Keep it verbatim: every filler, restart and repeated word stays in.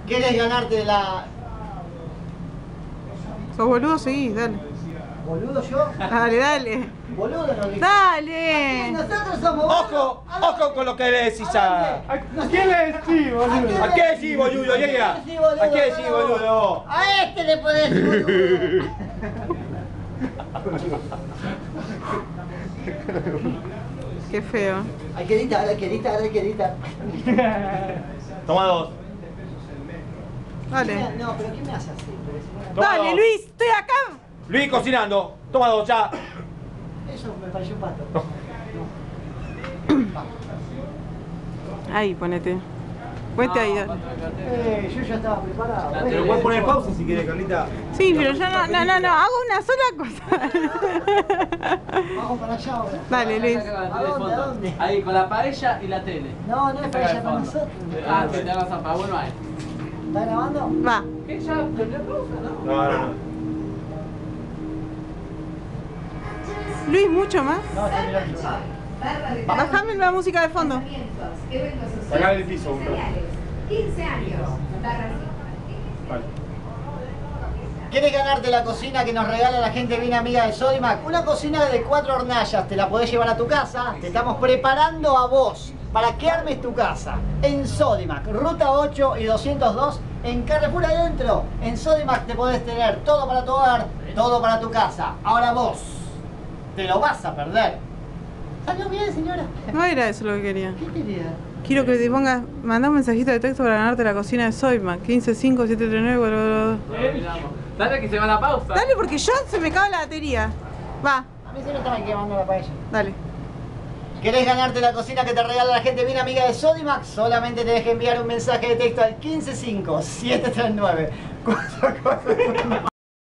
¿Quieres ganarte la... ¿Sos boludo? Seguí, dale. ¿Boludo yo? Dale, dale. Boludo no dije. Dale. Nosotros somos... Ojo, ojo con lo que le decís a... ¿A quién le decís, boludo? ¿A qué decís, boludo, llega? ¿A qué decís, boludo? A este le podés decir boludo. Qué feo. Hay que editar, hay que editar, hay que editar. Toma dos. Dale. No, pero ¿qué me hace así? Toma Dale, dos. Luis, estoy acá. Luis cocinando. Toma dos, ya. Eso me pareció un pato. Ahí, ponete. Ponete ahí, dale. Eh, yo ya estaba preparado. Pero puedes poner pausa si quieres, Carlita. Sí, pero ya no, no, no, no, hago una sola cosa. Vamos para allá ahora. Dale, Luis. ¿A dónde? ¿A dónde? Ahí, con la paella y la tele. No, no es para allá para nosotros. Ah, sí, te vas a para bueno ahí. ¿Está grabando? Va. ¿Qué? ¿Ya prendió pausa, no? No, no, no. Luis, mucho más. No, está mirando. Bajame la música de fondo. Sacá el piso, uno. quince años. Vale. ¿Quieres ganarte la cocina que nos regala la gente bien amiga de Sodimac? Una cocina de cuatro hornallas, te la podés llevar a tu casa. Te estamos preparando a vos para que armes tu casa. En Sodimac, Ruta ocho y doscientos dos, en Carrefour adentro. En Sodimac te podés tener todo para tu hogar, todo para tu casa. Ahora vos, te lo vas a perder. ¿Salió bien, señora? No era eso lo que quería. ¿Qué quería? Quiero que te pongas, mandá un mensajito de texto para ganarte la cocina de Sodimac. quince cinco siete tres nueve cuatro dos. Dale que se va la pausa. Dale, porque yo se me acaba la batería. Va, A mí se me estaba quemando la paella. dale. ¿Querés ganarte la cocina que te regala la gente bien amiga de Sodimac? Solamente tenés que enviar un mensaje de texto al quince cinco siete tres nueve cuatro cuatro.